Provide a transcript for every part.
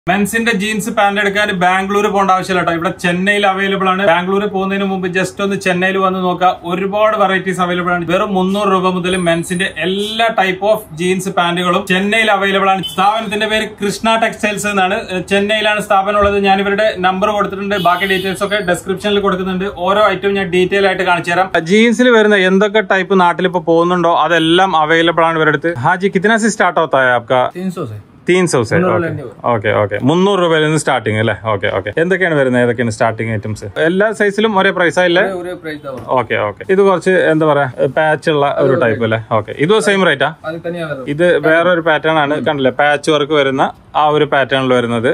മെൻസിന്റെ jeans pant എടുക്കാൻ ബാംഗ്ലൂർ പോകേണ്ട ആവശ്യമില്ല കേട്ടോ. ഇവിടെ ചെന്നൈയിൽ അവൈലബിൾ ആണ്. ബാംഗ്ലൂർ പോകുന്നതിന് മുമ്പ് ജസ്റ്റ് ഒന്ന് ചെന്നൈയിൽ വന്ന് നോക്കാം. ഒരുപാട് വെറൈറ്റീസ് അവൈലബിൾ ആണ്. വെറും 300 രൂപ മുതൽ മെൻസിന്റെ എല്ലാ ടൈപ്പ് ഓഫ് ജീൻസ് പാന്റുകളും ചെന്നൈയിൽ അവൈലബിൾ ആണ്. സ്ഥാപനത്തിന്റെ പേര് കൃഷ്ണ ടെക്സ്റ്റൈൽസ് എന്നാണ്. ചെന്നൈയിലാണ് സ്ഥാപനം ഉള്ളത്. ഞാൻ ഇവരുടെ നമ്പർ കൊടുത്തിട്ടുണ്ട്. ബാക്കി ഡീറ്റെയിൽസ് ഒക്കെ ഡിസ്ക്രിപ്ഷനിൽ കൊടുക്കുന്നുണ്ട്. ഓരോ ഐറ്റവും ഞാൻ ഡീറ്റെയിൽ ആയിട്ട് കാണിച്ചു തരാം. ജീൻസിൽ വരുന്ന എന്തൊക്കെ ടൈപ്പ് നാട്ടിൽ ഇപ്പൊ പോകുന്നുണ്ടോ അതെല്ലാം അവൈലബിൾ ആണ് ഇവരുടെ അടുത്ത്. ഹാജി കിतना से स्टार्ट होता है आपका? 300 से. ഓക്കെ ഓക്കെ 300 രൂപയിൽ നിന്ന് സ്റ്റാർട്ടിങ് അല്ലേ? Okay okay. എന്തൊക്കെയാണ് വരുന്നത്? ഏതൊക്കെയാണ് സ്റ്റാർട്ടിങ് ഐറ്റംസ്? എല്ലാ സൈസിലും ഒരേ പ്രൈസാ ഇല്ലേ? Okay okay. ഇത് കുറച്ച് എന്താ പറയാ പാച്ച് ഉള്ള ഒരു ടൈപ്പ് അല്ലേ? ഓക്കെ. ഇതും സെയിം റേറ്റാ? ഇത് വേറൊരു പാറ്റേൺ ആണ്. കണ്ടില്ലേ, പാച്ച് വർക്ക് വരുന്ന ആ ഒരു പാറ്റേണിൽ വരുന്നത്.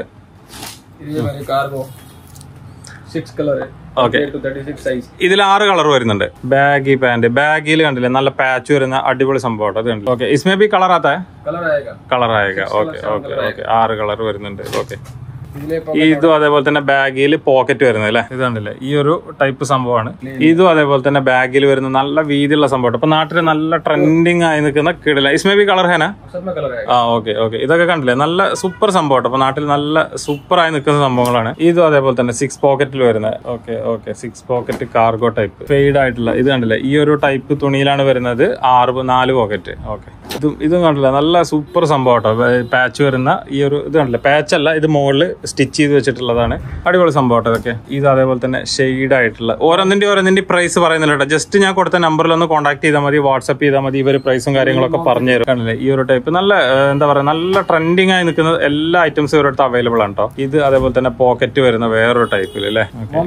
ഓക്കെ. ഇതിൽ 6 കളർ വരുന്നുണ്ട്. ബാഗി പാന്റ്, ബാഗിൽ കണ്ടില്ലേ നല്ല പാച്ച് വരുന്ന അടിപൊളി സംഭവം. അത് കണ്ടില്ല. ഓക്കെ. इसमें भी कलर आता है? കളർ ആയേगा. Okay okay okay. 6 കളർ വരുന്നുണ്ട്. ഓക്കെ. ഇതും അതേപോലെ തന്നെ ബാഗിൽ പോക്കറ്റ് വരുന്നത് അല്ലെ? ഇത് കണ്ടില്ലേ, ഈ ഒരു ടൈപ്പ് സംഭവമാണ്. ഇതും അതേപോലെ തന്നെ ബാഗിൽ വരുന്ന നല്ല വീതിയുള്ള സംഭവം. ഇപ്പൊ നാട്ടില് നല്ല ട്രെൻഡിങ് ആയി നിൽക്കുന്ന കിടില. इसमें भी कलर है ना? Okay okay. ഇതൊക്കെ കണ്ടില്ലേ നല്ല സൂപ്പർ സംഭവം. അപ്പൊ നാട്ടിൽ നല്ല സൂപ്പർ ആയി നിൽക്കുന്ന സംഭവങ്ങളാണ്. ഇതും അതേപോലെ തന്നെ 6 പോക്കറ്റിൽ വരുന്നത്. Okay okay. 6 pocket cargo type fade ആയിട്ടുള്ള. ഇത് കണ്ടില്ലേ ഈ ഒരു ടൈപ്പ് തുണിയിലാണ് വരുന്നത്. 4 പോക്കറ്റ്. ഓക്കെ. ഇതും കണ്ടില്ല നല്ല സൂപ്പർ സംഭവം കേട്ടോ. പാച്ച് വരുന്ന ഈ ഒരു ഇത് കണ്ടില്ല, പാച്ച് അല്ല, ഇത് മുകളിൽ സ്റ്റിച്ച് ചെയ്ത് വെച്ചിട്ടുള്ളതാണ്. അടിപൊളി സംഭവം കേട്ടോ ഇതൊക്കെ. ഇത് അതേപോലെ തന്നെ ഷെയ്ഡ് ആയിട്ടുള്ള ഓരോന്നിന്റെ പ്രൈസ് പറയുന്നില്ല കേട്ടോ. ജസ്റ്റ് ഞാൻ കൊടുത്ത നമ്പറിൽ ഒന്ന് കോൺടാക്ട് ചെയ്താൽ മതി, വാട്സ്ആപ്പ് ചെയ്താൽ മതി. ഇവർ പ്രൈസും കാര്യങ്ങളൊക്കെ പറഞ്ഞു തരും. കണ്ടില്ലേ ഈ ഒരു ടൈപ്പ് നല്ല എന്താ പറയാ നല്ല ട്രെൻഡിങ് ആയി നിൽക്കുന്ന എല്ലാ ഐറ്റംസും ഇവരുടെ അടുത്ത് അവൈലബിൾ ആണ് കേട്ടോ. ഇത് അതേപോലെ തന്നെ പോക്കറ്റ് വരുന്ന വേറൊരു ടൈപ്പിൽ അല്ലേ?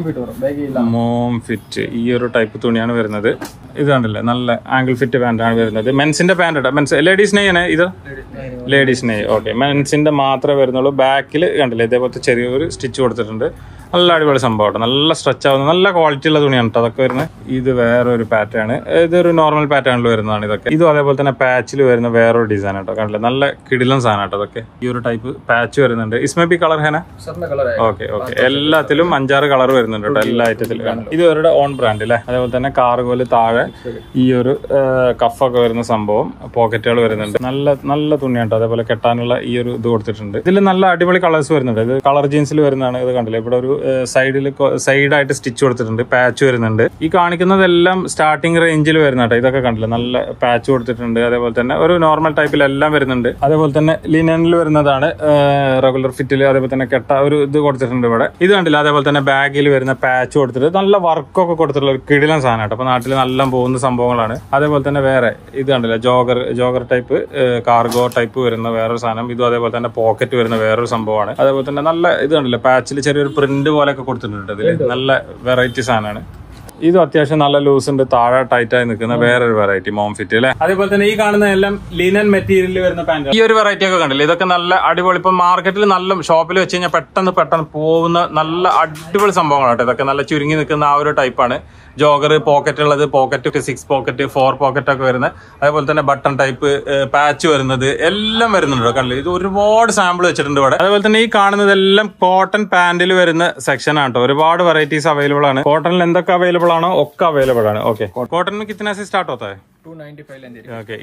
മോം ഫിറ്റ് ഈ ഒരു ടൈപ്പ് തുണിയാണ് വരുന്നത്. ഇത് കണ്ടില്ലേ നല്ല ആംഗിൾ ഫിറ്റ് പാന്റ് ആണ് വരുന്നത്. മെൻസിന്റെ പാന്റ് കേട്ടോ. മെൻസ് ലേഡീസ് നെയ്യാണ് ഇത്. ലേഡീസ് നെയ്. ഓക്കെ. മെൻസിന്റെ മാത്രമേ വരുന്നുള്ളൂ. ബാക്കിൽ കണ്ടില്ലേ ഇതേപോലത്തെ ചെറിയൊരു സ്റ്റിച്ച് കൊടുത്തിട്ടുണ്ട്. നല്ല അടിപൊളി സംഭവം. നല്ല സ്ട്രെച്ച് ആവുന്ന നല്ല ക്വാളിറ്റി ഉള്ള തുണിയാണ് കേട്ടോ അതൊക്കെ വരുന്നത്. ഇത് വേറൊരു പാറ്റേൺ. ഇതൊരു നോർമൽ പാറ്റേണിൽ വരുന്നതാണ് ഇതൊക്കെ. ഇതും അതേപോലെ തന്നെ പാച്ചിൽ വരുന്ന വേറൊരു ഡിസൈൻ കേട്ടോ. കണ്ടില്ലേ നല്ല കിടിലൻ സാധനം കേട്ടോ അതൊക്കെ. ഈ ഒരു ടൈപ്പ് പാച്ച് വരുന്നുണ്ട്. इसमें भी कलर है ना? Okay okay. എല്ലാത്തിലും 5-6 കളർ വരുന്നുണ്ട് കേട്ടോ എല്ലാ ഐറ്റത്തിലും. ഇത് ഇവരുടെ ഓൺ ബ്രാൻഡ് അല്ലേ? അതേപോലെ തന്നെ കാർഗോല് താഴെ ഈ ഒരു കഫൊക്കെ വരുന്ന സംഭവം, പോക്കറ്റുകൾ വരുന്നുണ്ട്. നല്ല തുണിയാണ് കേട്ടോ. അതേപോലെ കെട്ടാനുള്ള ഈ ഒരു ഇത് കൊടുത്തിട്ടുണ്ട്. ഇതിൽ നല്ല അടിപൊളി കളേഴ്സ് വരുന്നുണ്ട്. ഇത് കളർ ജീൻസിൽ വരുന്നതാണ്. ഇത് കണ്ടില്ലേ ഇവിടെ ഒരു സൈഡായിട്ട് സ്റ്റിച്ച് കൊടുത്തിട്ടുണ്ട്. പാച്ച് വരുന്നുണ്ട്. ഈ കാണിക്കുന്നതെല്ലാം സ്റ്റാർട്ടിംഗ് റേഞ്ചിൽ വരുന്ന കേട്ടോ. ഇതൊക്കെ കണ്ടില്ലേ നല്ല പാച്ച് കൊടുത്തിട്ടുണ്ട്. അതേപോലെ തന്നെ ഒരു നോർമൽ ടൈപ്പിലെല്ലാം വരുന്നുണ്ട്. അതേപോലെ തന്നെ ലിനനിൽ വരുന്നതാണ്. റെഗുലർ ഫിറ്റിൽ അതേപോലെ തന്നെ കെട്ട ഒരു ഇത് കൊടുത്തിട്ടുണ്ട് ഇവിടെ. ഇത് കണ്ടില്ല അതേപോലെ തന്നെ ബാഗിൽ വരുന്ന പാച്ച് കൊടുത്തിട്ട് നല്ല വർക്കൊക്കെ കൊടുത്തിട്ടുള്ള ഒരു കിടിലൻ സാധനം കേട്ടോ. അപ്പൊ നാട്ടിൽ നല്ല പോകുന്ന സംഭവങ്ങളാണ്. അതേപോലെ തന്നെ വേറെ ഇത് കണ്ടില്ല ജോഗർ ടൈപ്പ് കാർഗോ ടൈപ്പ് വരുന്ന വേറൊരു സാധനം. ഇതും അതേപോലെ തന്നെ പോക്കറ്റ് വരുന്ന വേറൊരു സംഭവമാണ്. അതേപോലെ തന്നെ നല്ല ഇത് കണ്ടില്ല പാച്ചിൽ ചെറിയൊരു പ്രിന്റ് പോലെയൊക്കെ കൊടുത്തിട്ടുണ്ട്. ഇതിൽ നല്ല വെറൈറ്റി സാധനമാണ്. ഇത് അത്യാവശ്യം നല്ല ലൂസ് ഉണ്ട്. താഴെ ടൈറ്റ് ആയി നിൽക്കുന്ന വേറൊരു വെറൈറ്റി മോം ഫിറ്റ് അല്ലെ? അതേപോലെ തന്നെ ഈ കാണുന്ന എല്ലാം ലിനൻ മെറ്റീരിയലിൽ വരുന്ന പാന്റ്. ഈ ഒരു വെറൈറ്റി ഒക്കെ കണ്ടില്ലേ? ഇതൊക്കെ നല്ല അടിപൊളി. ഇപ്പൊ മാർക്കറ്റിൽ നല്ല ഷോപ്പിൽ വെച്ച് കഴിഞ്ഞാൽ പെട്ടെന്ന് പോകുന്ന നല്ല അടിപൊളി സംഭവങ്ങളാട്ടോ. ഇതൊക്കെ നല്ല ചുരുങ്ങി നിൽക്കുന്ന ആ ഒരു ടൈപ്പാണ്. ജോഗർ പോക്കറ്റ് ഉള്ളത്, പോക്കറ്റ് 6 പോക്കറ്റ് 4 പോക്കറ്റ് ഒക്കെ വരുന്നത്. അതേപോലെ തന്നെ ബട്ടൺ ടൈപ്പ് പാച്ച് വരുന്നത് എല്ലാം വരുന്നുണ്ട് കണ്ടില്ലേ? ഇത് ഒരുപാട് സാമ്പിൾ വെച്ചിട്ടുണ്ട് ഇവിടെ. അതേപോലെ തന്നെ ഈ കാണുന്നതെല്ലാം കോട്ടൺ പാന്റിൽ വരുന്ന സെക്ഷൻ ആണ് കേട്ടോ. ഒരുപാട് വെറൈറ്റീസ് അവൈലബിൾ ആണ്. കോട്ടണിൽ എന്തൊക്കെ അവൈലബിൾ ആണോ ഒക്കെ അവൈലബിൾ ആണ്. ഓക്കെ. കോട്ടണിന് कितना से स्टार्ट होता है? 295. ഓക്കെ.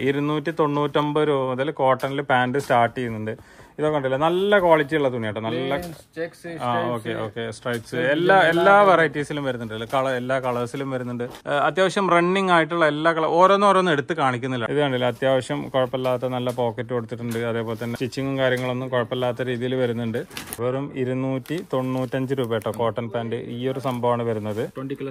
299 രൂപ മുതൽ കോട്ടണിൽ പാന്റ് സ്റ്റാർട്ട് ചെയ്യുന്നുണ്ട്. ഇതൊക്കെ കണ്ടില്ല നല്ല ക്വാളിറ്റി ഉള്ള തുണിയാട്ടോ. നല്ല ഓക്കെ ഓക്കെ. സ്ട്രൈപ്സ് എല്ലാ വെറൈറ്റീസിലും വരുന്നുണ്ട്. എല്ലാ കളേഴ്സിലും വരുന്നുണ്ട്. അത്യാവശ്യം റണ്ണിങ് ആയിട്ടുള്ള എല്ലാ കളർ ഓരോന്നും എടുത്ത് കാണിക്കുന്നില്ല. ഇത് കണ്ടില്ല അത്യാവശ്യം കുഴപ്പമില്ലാത്ത നല്ല പോക്കറ്റ് കൊടുത്തിട്ടുണ്ട്. അതേപോലെ തന്നെ സ്റ്റിച്ചിങ്ങും കാര്യങ്ങളൊന്നും കുഴപ്പമില്ലാത്ത രീതിയിൽ വരുന്നുണ്ട്. വെറും 295 രൂപ കേട്ടോ കോട്ടൺ പാന്റ്. ഈ ഒരു സംഭവമാണ് വരുന്നത്.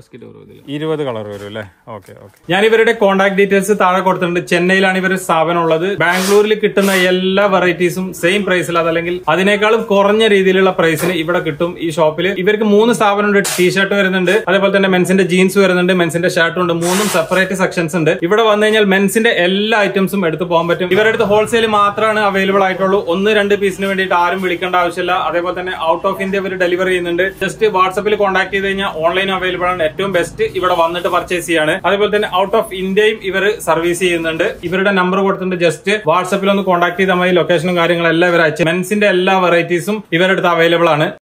20 കളർ വരും അല്ലേ? Okay okay. ഞാൻ ഇവരുടെ കോൺടാക്ട് ഡീറ്റെയിൽസ് താഴെ കൊടുത്തിട്ടുണ്ട്. ചെന്നൈയിലാണ് ഇവരുടെ സ്ഥാപനം ഉള്ളത്. ബാംഗ്ലൂരിൽ കിട്ടുന്ന എല്ലാ വെറൈറ്റീസും സെയിം പ്രൈസിൽ അതല്ലെങ്കിൽ അതിനേക്കാളും കുറഞ്ഞ രീതിയിലുള്ള പ്രൈസിന് ഇവിടെ കിട്ടും ഈ ഷോപ്പിൽ. ഇവർക്ക് 3 സ്ഥാപനമുണ്ട്. ടീഷർട്ട് വരുന്നുണ്ട്, അതേപോലെ തന്നെ മെൻസിന്റെ ജീൻസ് വരുന്നുണ്ട്, മെൻസിന്റെ ഷർട്ടും ഉണ്ട്. 3 സെപ്പറേറ്റ് സെക്ഷൻസ് ഉണ്ട്. ഇവിടെ വന്നു കഴിഞ്ഞാൽ മെൻസിന്റെ എല്ലാ ഐറ്റംസും എടുത്ത് പോകാൻ പറ്റും. ഇവരുടെ അടുത്ത് ഹോൾസെയിൽ മാത്രമാണ് അവൈലബിൾ ആയിട്ടുള്ളൂ. 1-2 പീസിന് വേണ്ടിയിട്ട് ആരും വിളിക്കേണ്ട ആവശ്യമില്ല. അതേപോലെ തന്നെ ഔട്ട് ഓഫ് ഇന്ത്യ ഇവർ ഡെലിവറി ചെയ്യുന്നുണ്ട്. ജസ്റ്റ് വാട്സ്ആപ്പിൽ കോൺടാക്ട് ചെയ്ത് കഴിഞ്ഞാൽ ഓൺലൈൻ അവൈലബിൾ ആണ്. ഏറ്റവും ബെസ്റ്റ് ഇവിടെ വന്നിട്ട് പർച്ചേസ് ചെയ്യാണ്. അതേപോലെ തന്നെ ഔട്ട് ഓഫ് ഇന്ത്യയും ഇവർ സർവീസ് ചെയ്യുന്നുണ്ട്. ഇവരുടെ നമ്പർ കൊടുത്തിട്ടുണ്ട്. ജസ്റ്റ് വാട്സ്ആപ്പിൽ ഒന്ന് കോൺടാക്ട് ചെയ്താൽ മതി. ലൊക്കേഷനും കാര്യങ്ങളെല്ലാം ഇവർ അയച്ചു. മെൻസിന്റെ എല്ലാ വെറൈറ്റീസും ഇവരുടെ അടുത്ത് അവൈലബിൾ ആണ്.